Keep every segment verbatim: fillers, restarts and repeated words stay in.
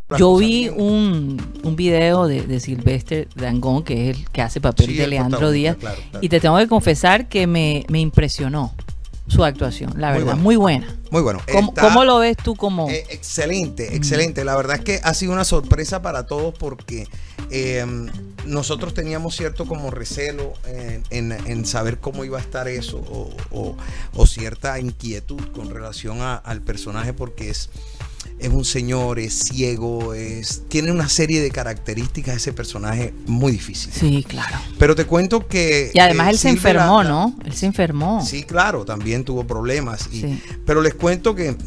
Yo vi un, un video de, de Sylvester Dangond, que es el que hace papel Sí, de el Leandro Díaz, claro, claro. y te tengo que confesar que me, me impresionó su actuación, la Muy verdad, bueno. muy buena. Muy bueno. ¿Cómo, Está, cómo lo ves tú como...? eh, excelente, excelente. La verdad es que ha sido una sorpresa para todos porque eh, nosotros teníamos cierto como recelo en, en, en saber cómo iba a estar eso o, o, o cierta inquietud con relación a, al personaje porque es... Es un señor, es ciego, es tiene una serie de características ese personaje muy difícil. Sí, claro. Pero te cuento que... Y además eh, él se Silvia enfermó, la- la- ¿no? Él se enfermó. Sí, claro, también tuvo problemas. Y, Sí. Pero les cuento que,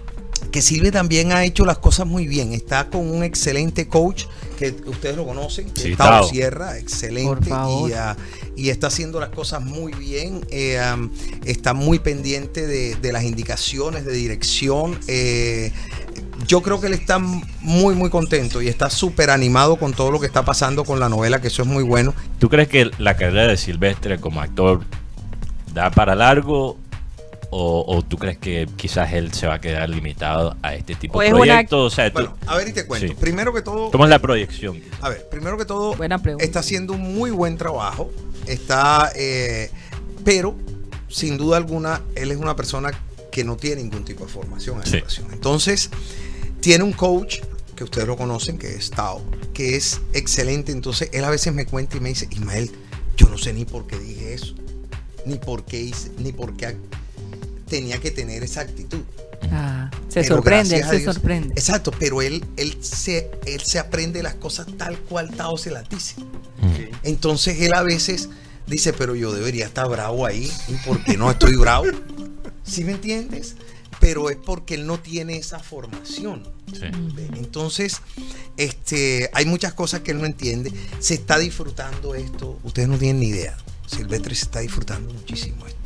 que Silvia también ha hecho las cosas muy bien. Está con un excelente coach, que ustedes lo conocen, que Sí, es Tao Tao. Sierra, Por excelente. favor. Y, ah, y está haciendo las cosas muy bien. eh, um, está muy pendiente de, de las indicaciones de dirección. eh, yo creo que él está muy, muy contento y está súper animado con todo lo que está pasando con la novela, que eso es muy bueno. ¿Tú crees que la carrera de Silvestre como actor da para largo? O, o tú crees que quizás él se va a quedar limitado a este tipo Pues de es una- proyectos? O sea, tú, Bueno, a ver y te cuento. Sí. Primero que todo... ¿cómo es la proyección? A ver, primero que todo, Buena pregunta. está haciendo un muy buen trabajo. Está, eh, pero sin duda alguna, él es una persona que no tiene ningún tipo de formación en Sí. actuación. Entonces, tiene un coach que ustedes lo conocen, que es Tao, que es excelente. Entonces, él a veces me cuenta y me dice, Ismael, yo no sé ni por qué dije eso, ni por qué hice, ni por qué tenía que tener esa actitud. Ah, se Pero sorprende, él gracias a se Dios- sorprende. Exacto, pero él, él, se, él se aprende las cosas tal cual Tao se las dice. Entonces él a veces dice, pero yo debería estar bravo ahí, ¿y por qué no estoy bravo? ¿Sí me entiendes? Pero es porque él no tiene esa formación. Sí. ¿Ve? Entonces, este, hay muchas cosas que él no entiende. Se está disfrutando esto. Ustedes no tienen ni idea. Silvestre se está disfrutando muchísimo esto.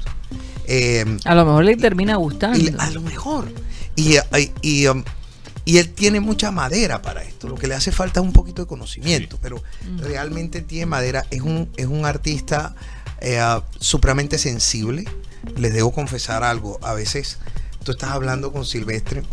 Eh, A lo mejor le termina gustando. y a lo mejor. Y, y, y, um, y él tiene mucha madera para esto. Lo que le hace falta es un poquito de conocimiento. Sí. Pero realmente tiene madera. Es un, es un artista eh, supremamente sensible. Les debo confesar algo. A veces tú estás hablando con Silvestre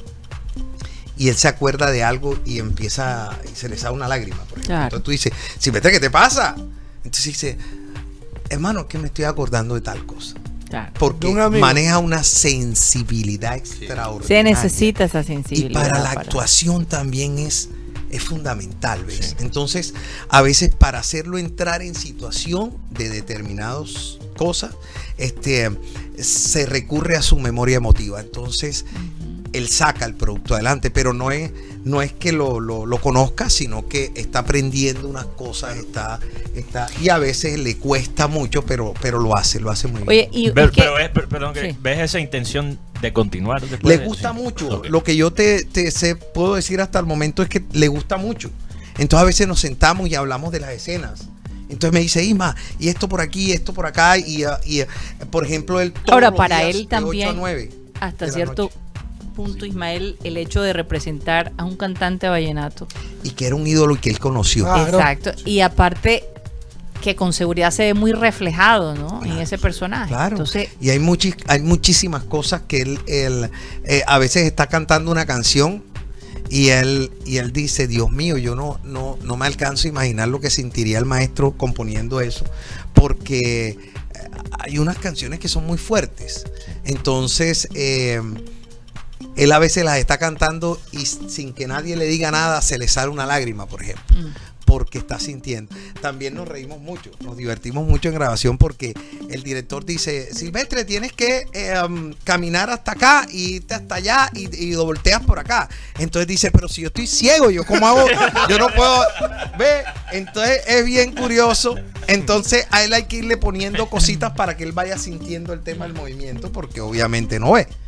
y él se acuerda de algo y empieza y se le sale una lágrima, por ejemplo. Claro. Entonces tú dices, Silvestre, ¿qué te pasa? Entonces dice, hermano, es que me estoy acordando de tal cosa. Claro. Porque De un amigo. maneja una sensibilidad extraordinaria. Se necesita esa Y sensibilidad. para la actuación también es, es fundamental, ¿ves? Entonces, a veces para hacerlo entrar en situación de determinadas cosas, este, se recurre a su memoria emotiva. Entonces, él saca el producto adelante, pero no es, no es que lo, lo, lo conozca, sino que está aprendiendo unas cosas, está, está, y a veces le cuesta mucho, pero, pero lo hace, lo hace muy bien. Oye, y, Pero, es que- pero es- pero- perdón, que Sí. ¿ves esa intención de continuar después Le de- gusta sí? mucho. Ok. Lo que yo te, te sé, puedo decir hasta el momento es que le gusta mucho. Entonces a veces nos sentamos y hablamos de las escenas. Entonces me dice, Isma, y esto por aquí, esto por acá, y, uh, y, uh, por ejemplo, él todos Ahora, los para días él de ocho también, a nueve hasta de la cierto noche. punto, Ismael, el hecho de representar a un cantante vallenato. Y que era un ídolo y que él conoció. Ah, Claro. Exacto. Y aparte, que con seguridad se ve muy reflejado, ¿no? En ese personaje. Claro. Entonces, Y hay, muchis, hay muchísimas cosas que él, él, eh, a veces está cantando una canción y él, y él dice, Dios mío, yo no, no, no me alcanzo a imaginar lo que sentiría el maestro componiendo eso, porque eh, hay unas canciones que son muy fuertes. Entonces, eh, él a veces las está cantando y sin que nadie le diga nada se le sale una lágrima, por ejemplo. mm, Porque está sintiendo. También nos reímos mucho, nos divertimos mucho en grabación porque el director dice, Silvestre, tienes que eh, um, caminar hasta acá y irte hasta allá y, y volteas por acá. Entonces dice, pero si yo estoy ciego, ¿yo cómo hago? Yo no puedo ver. Entonces es bien curioso. Entonces a él hay que irle poniendo cositas para que él vaya sintiendo el tema del movimiento porque obviamente no ve.